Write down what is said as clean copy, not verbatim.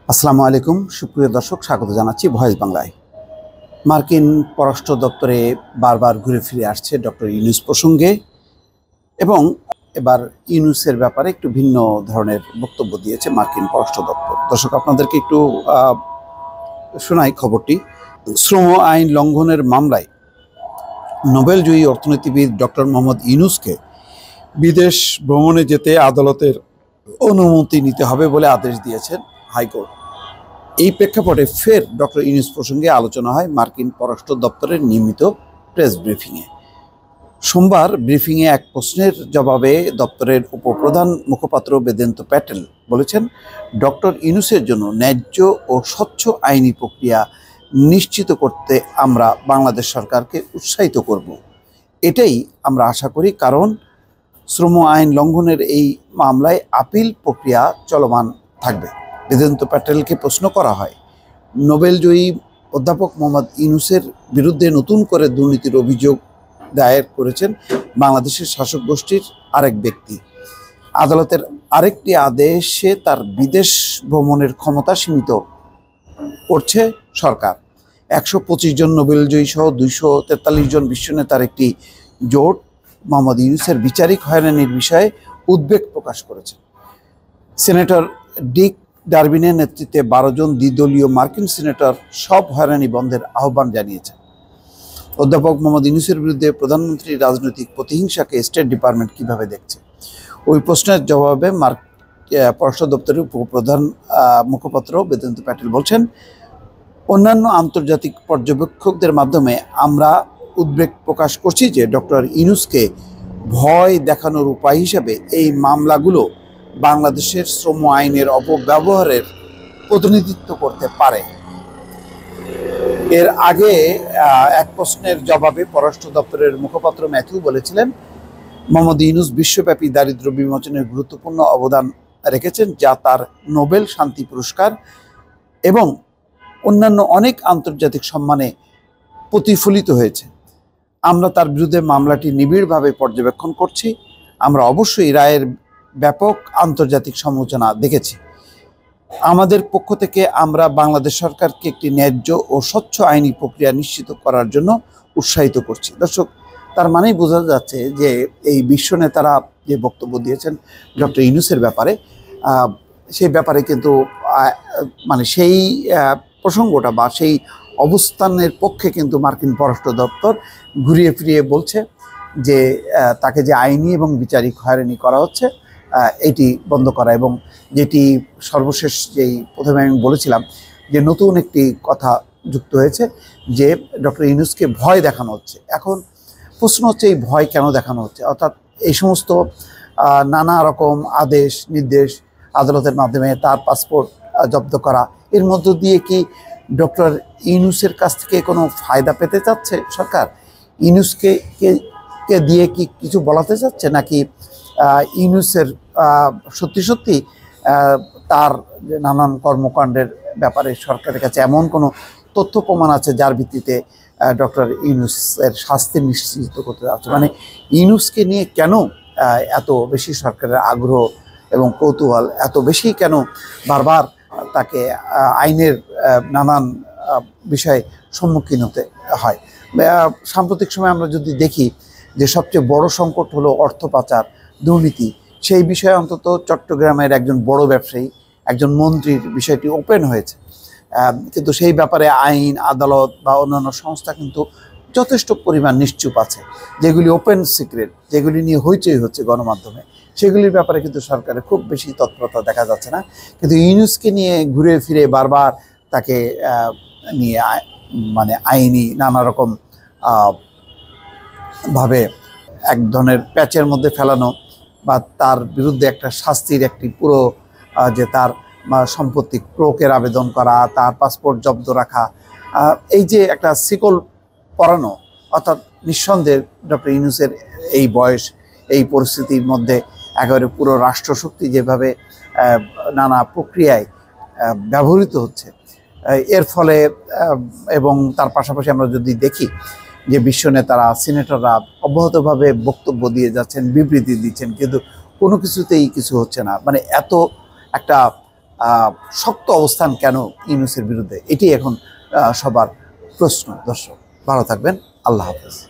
আসসালামু আলাইকুম সুপ্রিয় দর্শক, স্বাগত জানাচ্ছি ভয়েস বাংলায়। মার্কিন পররাষ্ট্র দপ্তরে বারবার ঘুরে ফিরে আসছে ডক্টর ইউনূস প্রসঙ্গে, এবং এবার ইউনূসের ব্যাপারে একটু ভিন্ন ধরনের বক্তব্য দিয়েছে মার্কিন পররাষ্ট্র দপ্তর। দর্শক, আপনাদেরকে একটু শোনাই খবরটি। শ্রম আইন লঙ্ঘনের মামলায় নোবেলজয়ী অর্থনীতিবিদ ডক্টর মোহাম্মদ ইউনূসকে বিদেশ ভ্রমণে যেতে আদালতের অনুমতি নিতে হবে বলে আদেশ দিয়েছেন হাইকোর্ট। এই প্রেক্ষাপটে ফের ডক্টর ইউনূস প্রসঙ্গে আলোচনা হয় মার্কিন পররাষ্ট্র দপ্তরের নিয়মিত প্রেস ব্রিফিংয়ে। সোমবার ব্রিফিংয়ে এক প্রশ্নের জবাবে দপ্তরের উপপ্রধান মুখপাত্র বেদান্ত প্যাটেল বলেছেন, ডক্টর ইউনূসের জন্য ন্যায্য ও স্বচ্ছ আইনি প্রক্রিয়া নিশ্চিত করতে আমরা বাংলাদেশ সরকারকে উৎসাহিত করব। এটাই আমরা আশা করি, কারণ শ্রম আইন লঙ্ঘনের এই মামলায় আপিল প্রক্রিয়া চলমান থাকবে। বেদান্ত প্যাটেলকে প্রশ্ন করা হয়, নোবেলজয়ী অধ্যাপক মোহাম্মদ ইউনূসের বিরুদ্ধে নতুন করে দুর্নীতির অভিযোগ দায়ের করেছেন বাংলাদেশের শাসক গোষ্ঠীর আরেক ব্যক্তি। আদালতের আরেকটি আদেশে তার বিদেশ ভ্রমণের ক্ষমতা সীমিত করছে সরকার। 125 জন নোবেলজয়ী সহ 243 জন বিশ্বনেতার একটি জোট মোহাম্মদ ইউনূসের বিচারিক হয়রানির বিষয়ে উদ্বেগ প্রকাশ করেছে। সেনেটর ডিক ডারবিনের নেতৃত্বে 12 জন দ্বিদলীয় মার্কিন সিনেটর সব হয়রানি বন্ধের আহ্বান জানিয়েছেন। অধ্যাপক মোহাম্মদ ইউনূসের বিরুদ্ধে প্রধানমন্ত্রীর রাজনৈতিক প্রতিহিংসাকে স্টেট ডিপার্টমেন্ট কিভাবে দেখছে? ওই প্রশ্নের জবাবে পররাষ্ট্র দপ্তরের উপপ্রধান মুখপাত্র বেদান্ত প্যাটেল বলছেন, অন্যান্য আন্তর্জাতিক পর্যবেক্ষকদের মাধ্যমে আমরা উদ্বেগ প্রকাশ করছি যে ডক্টর ইউনূসকে ভয় দেখানোর উপায় হিসেবে এই মামলাগুলো বাংলাদেশের শ্রম আইনের অপব্যবহারের প্রতিনিধিত্ব করতে পারে। এর আগে এক প্রশ্নের জবাবে পররাষ্ট্র দপ্তরের মুখপাত্র ম্যাথিউ বলেছিলেন, মোহাম্মদ ইউনূস বিশ্বব্যাপী দারিদ্র্য বিমোচনের গুরুত্বপূর্ণ অবদান রেখেছেন, যা তার নোবেল শান্তি পুরস্কার এবং অন্যান্য অনেক আন্তর্জাতিক সম্মানে প্রতিফলিত হয়েছে। আমরা তার বিরুদ্ধে মামলাটি নিবিড়ভাবে পর্যবেক্ষণ করছি। আমরা অবশ্যই রায়ের ব্যাপক আন্তর্জাতিক সমালোচনা দেখেছি। আমাদের পক্ষ থেকে আমরা বাংলাদেশ সরকারকে একটি ন্যায্য ও স্বচ্ছ আইনি প্রক্রিয়া নিশ্চিত করার জন্য উৎসাহিত করছি। দর্শক, তার মানেই বোঝা যাচ্ছে যে এই বিশ্ব নেতারা যে বক্তব্য দিয়েছেন ডক্টর ইউনূসের ব্যাপারে, সেই ব্যাপারে কিন্তু সেই প্রসঙ্গটা বা সেই অবস্থানের পক্ষে কিন্তু মার্কিন পররাষ্ট্র দপ্তর ঘুরিয়ে ফিরিয়ে বলছে যে তাকে যে আইনি এবং বিচারিক হয়রানি করা হচ্ছে এটি বন্ধ করা, এবং যেটি সর্বশেষ যেই প্রথমে আমি বলেছিলাম যে নতুন একটি কথা যুক্ত হয়েছে যে ডক্টর ইউনূসকে ভয় দেখানো হচ্ছে। এখন প্রশ্ন হচ্ছে, এই ভয় কেন দেখানো হচ্ছে? অর্থাৎ এই সমস্ত নানা রকম আদেশ নির্দেশ আদালতের মাধ্যমে তার পাসপোর্ট জব্দ করা, এর মধ্য দিয়ে কি ডক্টর ইউনূসের কাছ থেকে কোনো ফায়দা পেতে চাচ্ছে সরকার? ইউনূসকে দিয়ে কি কিছু বলাতে চাচ্ছে, নাকি ইউনূসের সত্যি সত্যি তার নানান কর্মকাণ্ডের ব্যাপারে সরকারের কাছে এমন কোনো তথ্য প্রমাণ আছে যার ভিত্তিতে ডক্টর ইউনূসের শাস্তি নিশ্চিত করতে যাচ্ছে? মানে ইউনূসকে নিয়ে কেন এত বেশি সরকারের আগ্রহ এবং কৌতূহল, এত বেশি কেন বারবার তাকে আইনের নানান বিষয়ে সম্মুখীন হতে হয়? সাম্প্রতিক সময় আমরা যদি দেখি যে সবচেয়ে বড় সংকট হলো অর্থ পাচার, দুর্নীতি। সেই বিষয়ে অন্তত চট্টগ্রামের একজন বড় ব্যবসায়ী, একজন মন্ত্রীর বিষয়টি ওপেন হয়েছে, কিন্তু সেই ব্যাপারে আইন আদালত বা অন্যান্য সংস্থা কিন্তু যথেষ্ট পরিমাণ নিশ্চুপ আছে। যেগুলি ওপেন সিক্রেট, যেগুলি নিয়ে হইচই হচ্ছে গণমাধ্যমে, সেগুলির ব্যাপারে কিন্তু সরকারের খুব বেশি তৎপরতা দেখা যাচ্ছে না। কিন্তু ইউনূসকে নিয়ে ঘুরে ফিরে বারবার তাকে নিয়ে আইনি নানা রকম ভাবে এক ধরনের প্যাচের মধ্যে ফেলানো, বা তার বিরুদ্ধে একটা শাস্তির একটি পুরো যে তার সম্পত্তি ক্রোকের আবেদন করা, তার পাসপোর্ট জব্দ রাখা, এই যে একটা শিকল পরানো, অর্থাৎ নিঃসন্দেহে ডক্টর ইউনূসের এই বয়স, এই পরিস্থিতির মধ্যে একেবারে পুরো রাষ্ট্রশক্তি যেভাবে নানা প্রক্রিয়ায় ব্যবহৃত হচ্ছে, এর ফলে এবং তার পাশাপাশি আমরা যদি দেখি যে বিশ্ব নেতারা, সিনেটররা অব্যাহতভাবে বক্তব্য দিয়ে যাচ্ছেন, বিবৃতি দিচ্ছেন, কিন্তু কোনো কিছুতেই কিছু হচ্ছে না। এত একটা শক্ত অবস্থান কেন ইউনূসের বিরুদ্ধে, এটি এখন সবার প্রশ্ন। দর্শক ভালো থাকবেন, আল্লাহ হাফেজ।